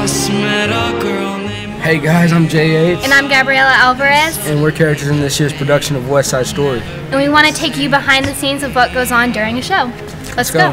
just met a girl named... Hey guys, I'm Jay Yates. And I'm Gabriela Alvarez. And we're characters in this year's production of West Side Story. And we want to take you behind the scenes of what goes on during a show. Let's go.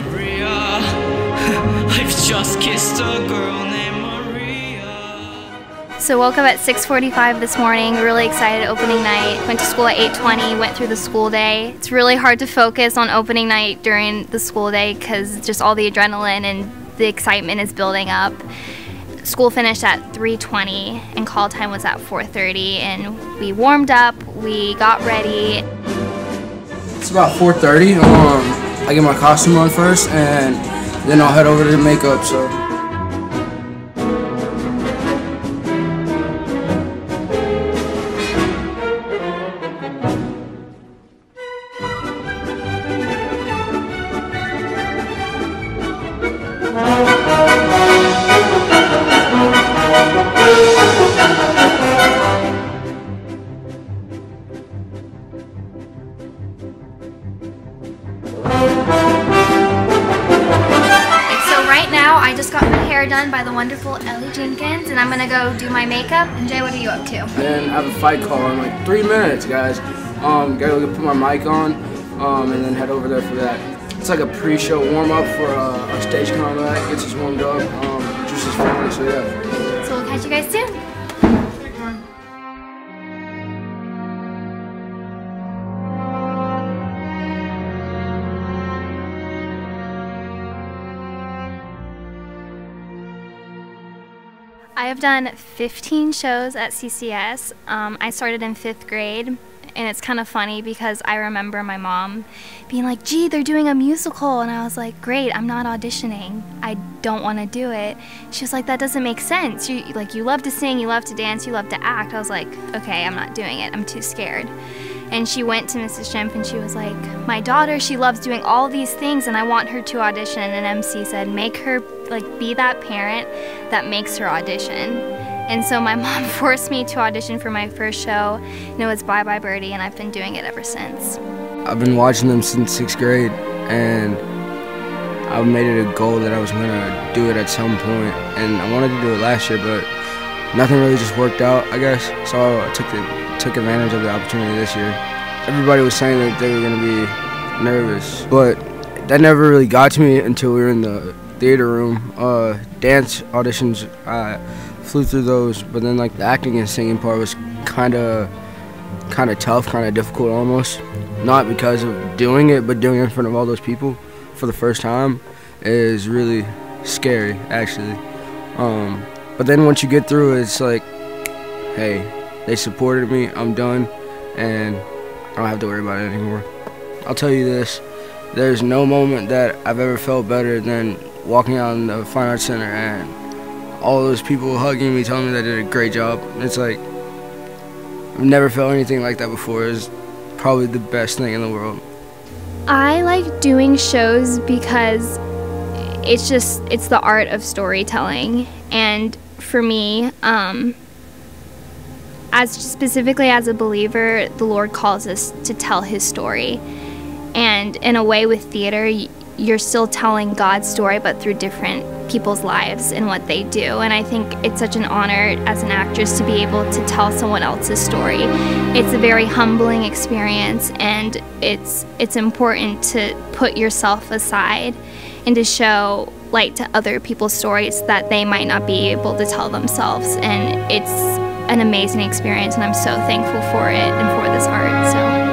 I've just kissed a girl named Maria. So woke up at 6:45 this morning, really excited, opening night. Went to school at 8:20, went through the school day. It's really hard to focus on opening night during the school day because just all the adrenaline and the excitement is building up. School finished at 3:20 and call time was at 4:30, and we warmed up, we got ready. It's about 4:30. I get my costume on first and then I'll head over to the makeup. I just got my hair done by the wonderful Ellie Jenkins, and I'm gonna go do my makeup. And Jay, what are you up to? And I have a fight call in like 3 minutes, guys. Gotta go put my mic on, and then head over there for that. It's like a pre-show warm-up for our stage combat. Gets us warmed up, just as fun. So yeah. So we'll catch you guys soon. I have done 15 shows at CCS. I started in 5th grade, and it's kind of funny because I remember my mom being like, gee, they're doing a musical, and I was like, great, I'm not auditioning. I don't want to do it. She was like, that doesn't make sense. You love to sing, you love to dance, you love to act. I was like, okay, I'm not doing it. I'm too scared. And she went to Mrs. Shemp and she was like, my daughter, she loves doing all these things and I want her to audition. And MC said, make her, be that parent that makes her audition. And so my mom forced me to audition for my first show, and it was Bye Bye Birdie, and I've been doing it ever since. I've been watching them since 6th grade, and I've made it a goal that I was gonna do it at some point. And I wanted to do it last year, but nothing really just worked out, I guess. So I took advantage of the opportunity this year. Everybody was saying that they were going to be nervous, but that never really got to me until we were in the theater room. Dance auditions, I flew through those, but then the acting and singing part was kind of tough, kind of difficult almost. Not because of doing it, but doing it in front of all those people for the first time is really scary, actually. But then once you get through it, it's like, hey, they supported me, I'm done, and I don't have to worry about it anymore. I'll tell you this, there's no moment that I've ever felt better than walking out in the Fine Arts Center and all those people hugging me, telling me that I did a great job. It's like, I've never felt anything like that before. It's probably the best thing in the world. I like doing shows because it's the art of storytelling. And for me, specifically as a believer, the Lord calls us to tell His story. And in a way with theater, you're still telling God's story, but through different people's lives and what they do. And I think it's such an honor as an actress to be able to tell someone else's story. It's a very humbling experience, and it's important to put yourself aside and to show light to other people's stories that they might not be able to tell themselves. And it's an amazing experience, and I'm so thankful for it and for this art. So.